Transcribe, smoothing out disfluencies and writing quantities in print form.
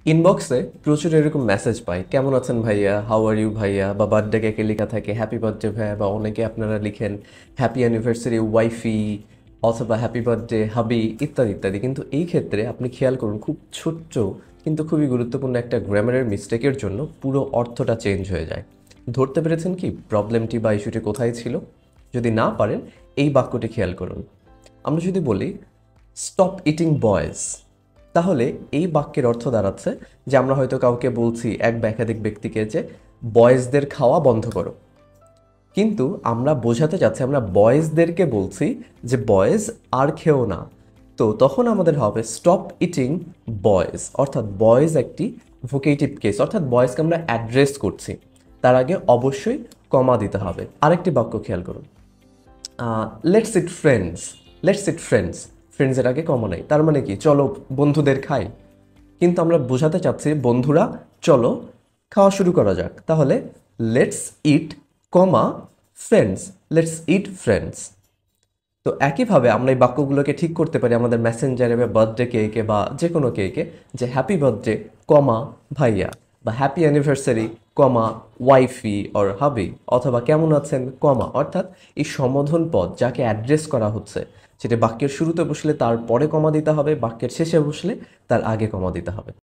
ইনবক্সে প্রচুর এরকম মেসেজ পাই, কেমন আছেন ভাইয়া, হাউ আর ইউ ভাইয়া, বা বার্থডে কেকে লেখা থাকে হ্যাপি বার্থডে ভাইয়া, বা অনেকে আপনারা লিখেন হ্যাপি অ্যানিভার্সারি ওয়াইফি অথবা হ্যাপি বার্থডে হাবি ইত্যাদি ইত্যাদি। কিন্তু এই ক্ষেত্রে আপনি খেয়াল করুন, খুব ছোট্ট কিন্তু খুবই গুরুত্বপূর্ণ একটা গ্রামারের মিস্টেকের জন্য পুরো অর্থটা চেঞ্জ হয়ে যায়। ধরতে পেরেছেন কি প্রবলেমটি বা ইস্যুটি কোথায় ছিল? যদি না পারেন, এই বাক্যটি খেয়াল করুন। আমরা যদি বলি স্টপ ইটিং বয়েজ, তাহলে এই বাক্যের অর্থ দাঁড়াচ্ছে যে আমরা হয়তো কাউকে বলছি, এক বা একাধিক ব্যক্তিকে, যে বয়েজদের খাওয়া বন্ধ করো। কিন্তু আমরা বোঝাতে চাচ্ছি, আমরা বয়েজদেরকে বলছি যে বয়েজ আর খেও না। তো তখন আমাদের হবে স্টপ ইটিং বয়েজ, অর্থাৎ বয়েজ একটি ভোকেটিভ কেস, অর্থাৎ বয়েজকে আমরা অ্যাড্রেস করছি। তার আগে অবশ্যই কমা দিতে হবে। আরেকটি বাক্য খেয়াল করুন, let's eat friends. Let's eat friends, ফ্রেন্ডসের আগে কমা নেই, তার মানে কি চলো বন্ধুদের খাই। কিন্তু আমরা বোঝাতে চাচ্ছি বন্ধুরা চলো খাওয়া শুরু করা যাক। তাহলে let's eat comma friends, let's eat friends. তো একইভাবে আমরা এই বাক্যগুলোকে ঠিক করতে পারি আমাদের মেসেঞ্জারে বা বার্থডে কেকে বা যে কোনো কেকে, যে হ্যাপি বার্থডে কমা ভাইয়া, বা happy anniversary comma wifey or hubby, অথবা কেমন আছেন কমা। অর্থাৎ এই সম্বোধন পদ যাকে অ্যাড্রেস করা হচ্ছে, সেটা বাক্যের শুরুতে বসলে তার পরে কমা দিতে হবে, বাক্যের শেষে বসলে তার আগে কমা দিতে হবে।